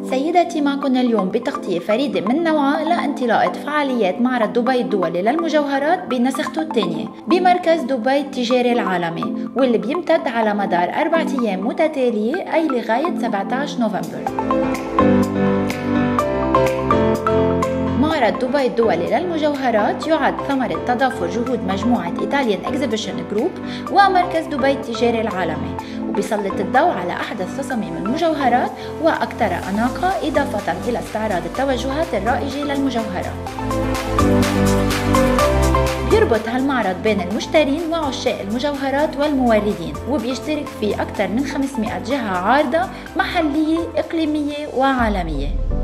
سيداتي، معكم اليوم بتغطية فريدة من نوعها لانطلاقة فعاليات معرض دبي الدولي للمجوهرات بنسخته الثانية بمركز دبي التجاري العالمي، واللي بيمتد على مدار 4 أيام متتالية أي لغاية 17 نوفمبر. معرض دبي الدولي للمجوهرات يعد ثمرة تضافر جهود مجموعة إيطاليان إكزيبيشن جروب ومركز دبي التجاري العالمي، وبيسلط الضوء على أحدث تصاميم المجوهرات وأكثر أناقة، إضافة إلى استعراض التوجهات الرائجة للمجوهرات. بيربط هالمعرض بين المشترين وعشاق المجوهرات والموردين، وبيشترك فيه أكثر من 500 جهة عارضة محلية إقليمية وعالمية.